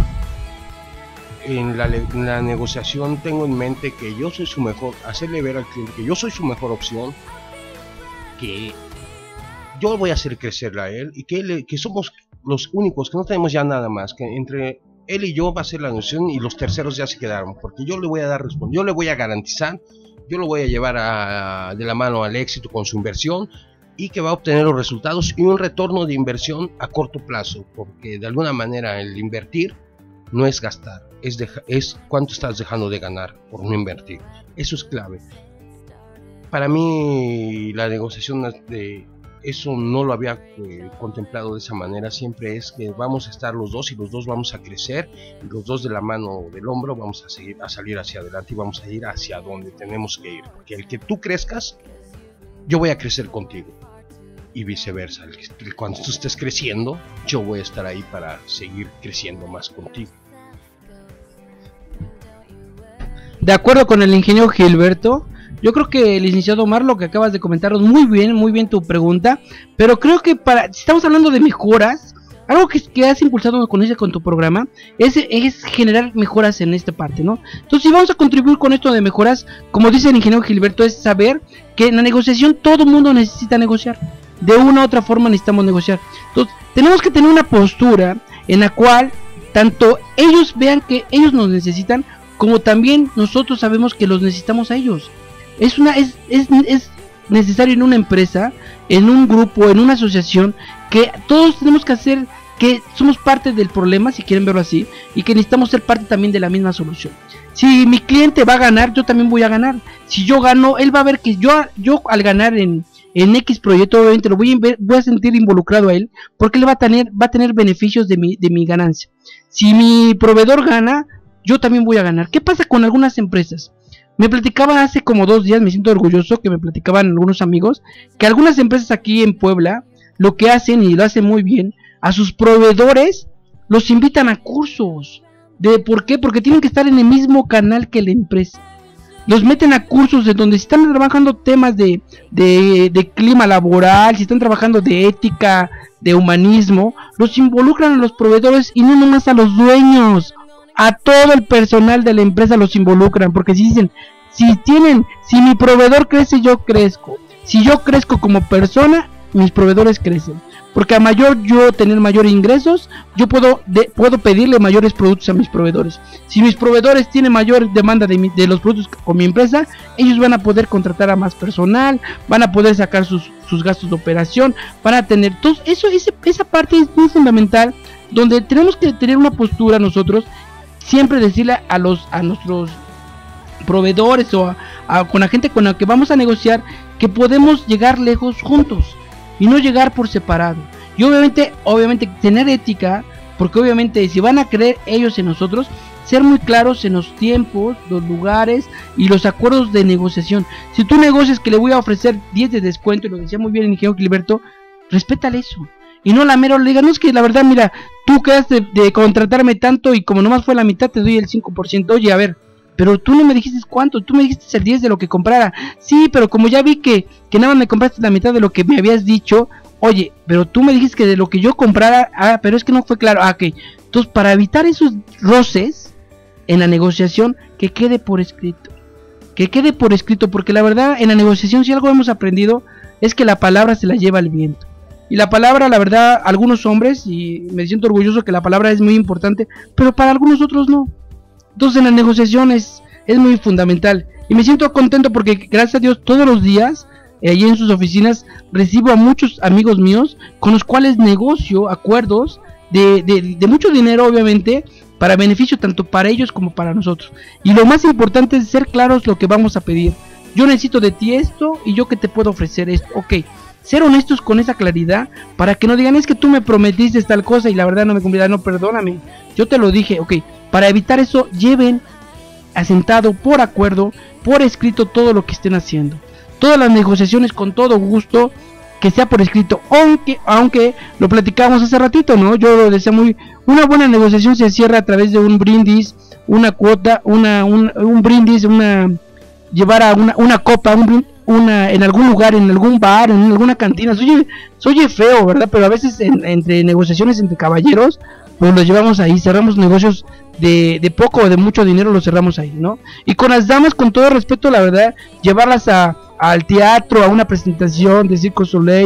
en la, en la negociación tengo en mente que yo soy su mejor, hacerle ver al cliente que yo soy su mejor opción, que yo voy a hacer crecerla a él y que, él, que somos los únicos que no tenemos ya nada más, que entre él y yo va a ser la negociación y los terceros ya se quedaron, porque yo le voy a dar respuesta, yo le voy a garantizar, yo lo voy a llevar a, de la mano al éxito con su inversión y que va a obtener los resultados y un retorno de inversión a corto plazo, porque de alguna manera el invertir no es gastar, es, deja, es cuánto estás dejando de ganar por no invertir. Eso es clave. Para mí la negociación de eso no lo había eh, contemplado de esa manera. Siempre es que vamos a estar los dos y los dos vamos a crecer y los dos de la mano del hombro vamos a seguir a salir hacia adelante y vamos a ir hacia donde tenemos que ir, porque el que tú crezcas, yo voy a crecer contigo y viceversa. Cuando tú estés creciendo, yo voy a estar ahí para seguir creciendo más contigo. De acuerdo con el ingeniero Gilberto, yo creo que el licenciado Omar, lo que acabas de comentarnos, muy bien, muy bien tu pregunta, pero creo que para, si estamos hablando de mejoras, algo que, que has impulsado con ese, con tu programa, es, es generar mejoras en esta parte, ¿no? Entonces, si vamos a contribuir con esto de mejoras, como dice el ingeniero Gilberto, es saber que en la negociación todo el mundo necesita negociar. De una u otra forma necesitamos negociar. Entonces, tenemos que tener una postura en la cual tanto ellos vean que ellos nos necesitan, como también nosotros sabemos que los necesitamos a ellos. Es una es, es, es necesario en una empresa, en un grupo, en una asociación, que todos tenemos que hacer, que somos parte del problema, si quieren verlo así, y que necesitamos ser parte también de la misma solución. Si mi cliente va a ganar, yo también voy a ganar. Si yo gano, él va a ver que yo, yo al ganar en, en X proyecto, obviamente lo voy a, ver, voy a sentir involucrado a él, porque él va a tener, va a tener beneficios de mi, de mi ganancia. Si mi proveedor gana, yo también voy a ganar. ¿Qué pasa con algunas empresas? Me platicaban hace como dos días, me siento orgulloso que me platicaban algunos amigos, que algunas empresas aquí en Puebla, lo que hacen, y lo hacen muy bien, a sus proveedores los invitan a cursos. ¿De por qué? Porque tienen que estar en el mismo canal que la empresa. Los meten a cursos de donde si están trabajando temas de, de, de clima laboral, si están trabajando de ética, de humanismo, los involucran a los proveedores y no nomás a los dueños. A todo el personal de la empresa los involucran, porque si dicen, si tienen, si mi proveedor crece, yo crezco. Si yo crezco como persona, mis proveedores crecen. Porque a mayor yo tener mayores ingresos, yo puedo de, puedo pedirle mayores productos a mis proveedores. Si mis proveedores tienen mayor demanda de, mi, de los productos con mi empresa, ellos van a poder contratar a más personal, van a poder sacar sus, sus gastos de operación, van a tener todo eso. Ese, esa parte es muy fundamental, donde tenemos que tener una postura nosotros, siempre decirle a los a nuestros proveedores o a, a, con la gente con la que vamos a negociar, que podemos llegar lejos juntos y no llegar por separado. Y obviamente, obviamente tener ética, porque obviamente si van a creer ellos en nosotros, ser muy claros en los tiempos, los lugares y los acuerdos de negociación. Si tú negocias que le voy a ofrecer diez de descuento, y lo decía muy bien el ingeniero Gilberto, respétale eso. Y no la mero le diga, no, es que la verdad, mira, tú quedaste de, de contratarme tanto y como nomás fue la mitad te doy el cinco por ciento. Oye, a ver, pero tú no me dijiste cuánto, tú me dijiste el diez de lo que comprara. Sí, pero como ya vi que, que nada más me compraste la mitad de lo que me habías dicho. Oye, pero tú me dijiste que de lo que yo comprara, ah, pero es que no fue claro. Ah, ok. Entonces, para evitar esos roces en la negociación, que quede por escrito. Que quede por escrito, porque la verdad, en la negociación, si algo hemos aprendido, es que la palabra se la lleva el viento. Y la palabra, la verdad, algunos hombres, y me siento orgulloso que la palabra es muy importante, pero para algunos otros no. Entonces en la negociación es, es muy fundamental. Y me siento contento porque gracias a Dios todos los días, eh, allí en sus oficinas, recibo a muchos amigos míos con los cuales negocio acuerdos de, de, de mucho dinero, obviamente, para beneficio tanto para ellos como para nosotros. Y lo más importante es ser claros lo que vamos a pedir. Yo necesito de ti esto y yo que te puedo ofrecer esto. Ok. Ser honestos con esa claridad, para que no digan, es que tú me prometiste tal cosa y la verdad no me cumplirá. No, perdóname, yo te lo dije. Ok, para evitar eso, lleven asentado por acuerdo, por escrito, todo lo que estén haciendo. Todas las negociaciones con todo gusto, que sea por escrito, aunque aunque lo platicamos hace ratito, ¿no? Yo lo decía muy, una buena negociación se cierra a través de un brindis, una cuota, una un, un brindis, una llevar a una, una copa, un brindis, una en algún lugar, en algún bar, en alguna cantina. Se oye, se oye feo, ¿verdad? Pero a veces en, entre negociaciones entre caballeros, pues los llevamos ahí, cerramos negocios de, de poco o de mucho dinero, los cerramos ahí, ¿no? Y con las damas, con todo respeto, la verdad, llevarlas a, al teatro, a una presentación de Circo Soleil,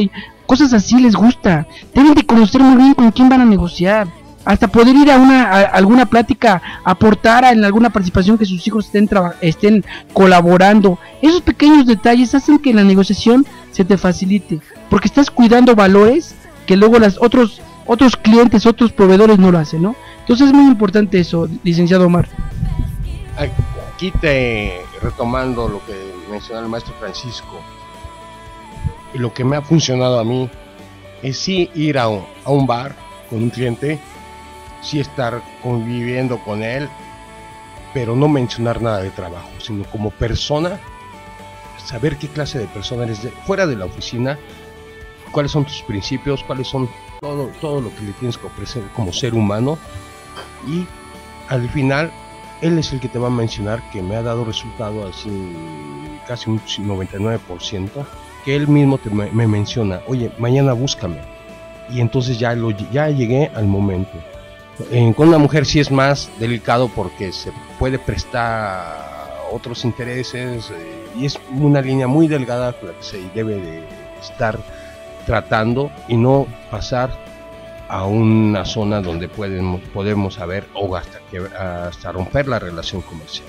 cosas así les gusta. Deben de conocer muy bien con quién van a negociar, hasta poder ir a una a alguna plática, aportar en alguna participación que sus hijos estén traba, estén colaborando. Esos pequeños detalles hacen que la negociación se te facilite, porque estás cuidando valores que luego las otros otros clientes, otros proveedores no lo hacen, ¿no? Entonces es muy importante eso, licenciado Omar. Aquí te retomando lo que mencionó el maestro Francisco, y lo que me ha funcionado a mí es sí ir a un, a un bar con un cliente, sí estar conviviendo con él, pero no mencionar nada de trabajo, sino como persona, saber qué clase de persona eres de, fuera de la oficina, cuáles son tus principios, cuáles son todo, todo lo que le tienes que ofrecer como ser humano, y al final él es el que te va a mencionar que me ha dado resultado así casi un noventa y nueve por ciento, que él mismo te, me, me menciona, oye, mañana búscame, y entonces ya, lo, ya llegué al momento. Eh, con una mujer sí es más delicado porque se puede prestar otros intereses, eh, y es una línea muy delgada con la que se debe de estar tratando y no pasar a una zona donde podemos, podemos saber o hasta, que, hasta romper la relación comercial.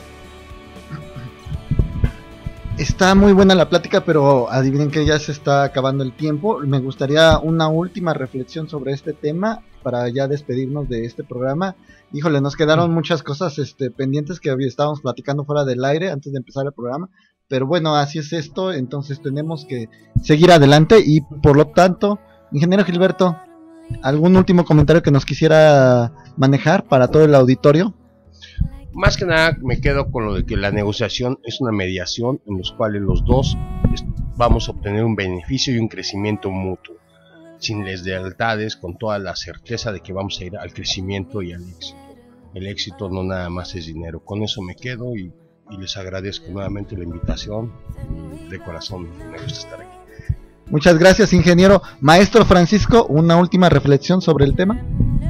Está muy buena la plática, pero adivinen que ya se está acabando el tiempo. Me gustaría una última reflexión sobre este tema para ya despedirnos de este programa. Híjole, nos quedaron muchas cosas este, pendientes que estábamos platicando fuera del aire antes de empezar el programa. Pero bueno, así es esto, entonces tenemos que seguir adelante y por lo tanto, ingeniero Gilberto, ¿algún último comentario que nos quisiera manejar para todo el auditorio? Más que nada me quedo con lo de que la negociación es una mediación en los cuales los dos vamos a obtener un beneficio y un crecimiento mutuo, sin deslealtades, con toda la certeza de que vamos a ir al crecimiento y al éxito. El éxito no nada más es dinero. Con eso me quedo y, y les agradezco nuevamente la invitación. De corazón me gusta estar aquí. Muchas gracias, ingeniero. Maestro Francisco, una última reflexión sobre el tema.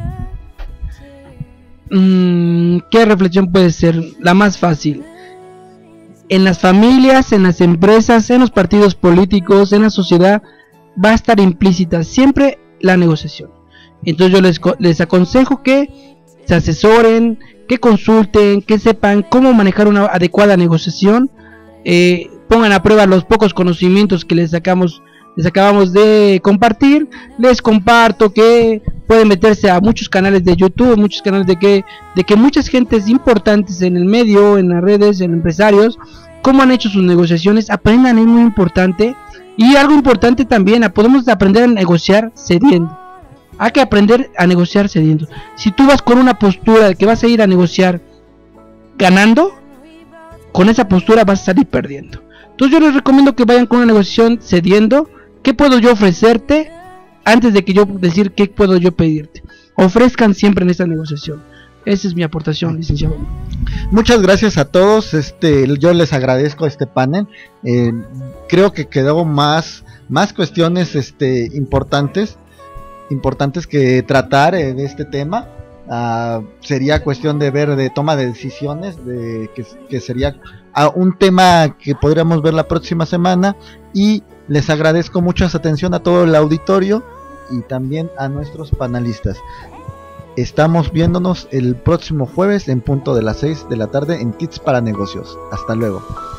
Mm, ¿Qué reflexión puede ser? La más fácil. En las familias, en las empresas, en los partidos políticos, en la sociedad, va a estar implícita siempre la negociación. Entonces yo les, les aconsejo que se asesoren, que consulten, que sepan cómo manejar una adecuada negociación, eh, pongan a prueba los pocos conocimientos que les sacamos les acabamos de compartir. Les comparto que pueden meterse a muchos canales de YouTube, muchos canales de que de que muchas gentes importantes en el medio, en las redes, en empresarios, cómo han hecho sus negociaciones. Aprendan, es muy importante. Y algo importante también, podemos aprender a negociar cediendo. Hay que aprender a negociar cediendo. Si tú vas con una postura de que vas a ir a negociar ganando, con esa postura vas a salir perdiendo. Entonces yo les recomiendo que vayan con una negociación cediendo. ¿Qué puedo yo ofrecerte? Antes de que yo decir qué puedo yo pedirte. Ofrezcan siempre en esta negociación. Esa es mi aportación, licenciado. Muchas gracias a todos. Este, yo les agradezco este panel. Eh, creo que quedó más, más cuestiones este, importantes, importantes que tratar en este tema. Uh, sería cuestión de ver de toma de decisiones, de que, que sería uh, un tema que podríamos ver la próxima semana. Y les agradezco mucho su atención a todo el auditorio y también a nuestros panelistas. Estamos viéndonos el próximo jueves en punto de las seis de la tarde en Tips para Negocios. Hasta luego.